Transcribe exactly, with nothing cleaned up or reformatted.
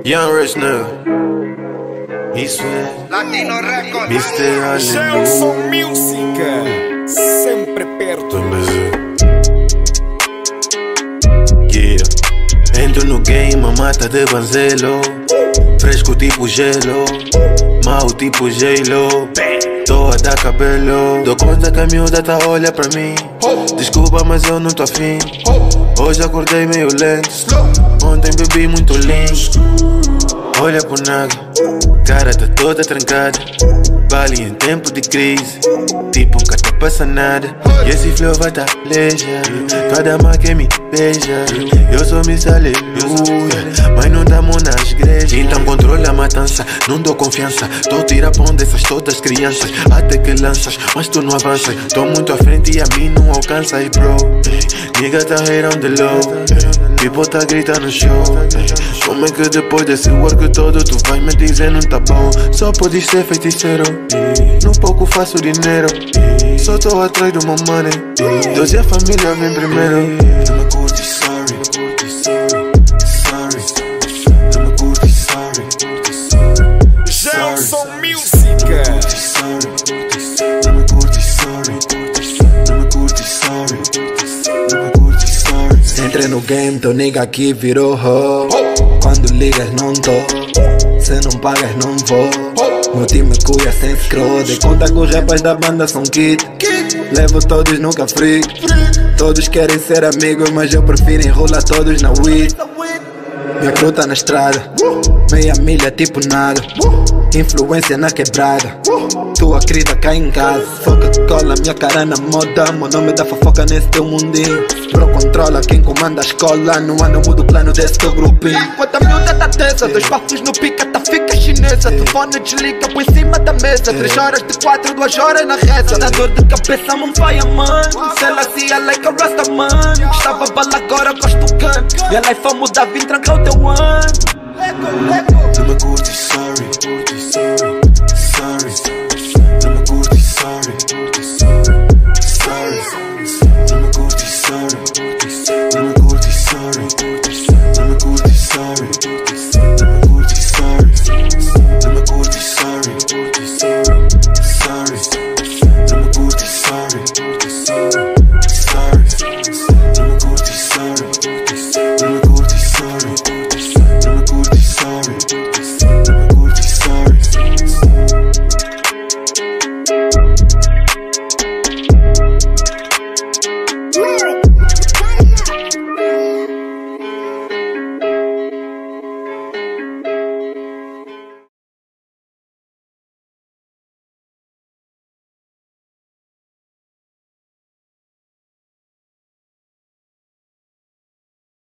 Young Rich nigga. Isso é Latino Records. mister Gelson Music, sempre perto. Yeah. Entro no game, a mata de banzelo. Fresco tipo gelo, mau tipo J-Lo. Tô a dar cabelo. Dou conta que a miúda tá a olhar pra mim. Desculpa, mas eu não tô afim. Hoje acordei meio lento. Ontem bebi muito lean. Olha pro naga, cara tá toda trancada. Vale em tempo de crise, tipo nunca tá passa nada. E esse flow vai tá leja, cada uma que me beija. Eu sou Miss Aleluia, mas não damos nas igrejas. Então controla a matança, não dou confiança. Tô tira pão dessas todas crianças. Até que lanças, mas tu não avanças. Tô muito à frente e a mim não alcanças, bro. Nigga tá here on the low, people tá gritando no show. Como é que depois desse work todo tu vai me dizer não tá bom? Só podes ser feiticeiro, no pouco faço dinheiro. Só tô atrás do meu money, Deus e a família vem primeiro. Não me curte, sorry, sorry, sorry. Não me curte, sorry, Gelson Music. não me curte, sorry, não me curte, sorry, não me curte, sorry. Entrei no game, teu nigga aqui virou ho. Quando ligas não tô, se não pagas não vou. Meu time cuia sem scroll. Dei conta que os rappers da banda são kid. Levo todos nunca freak. Todos querem ser amigos, mas eu prefiro enrolar todos na weed. Minha crew tá na estrada, meia milha tipo nada. Influência na quebrada, tua crida cai em casa. Foca que cola, minha cara na moda. Meu nome dá fofoca nesse teu mundinho. Pro controla quem comanda a escola. Não anda mudo o plano desse teu grupinho. Enquanto a miúda tá tensa, dois papos no pica, tá fica chinesa. Telefone desliga por cima da mesa. Três horas de quatro, duas horas na reza. Na dor de cabeça, mão vai a mano. Se ela se é like a rasta man. Gostava bala, agora gosto do canto. Minha life a mudar, vim trancar o teu ano. Não me curte, sorry, sorry, sorry.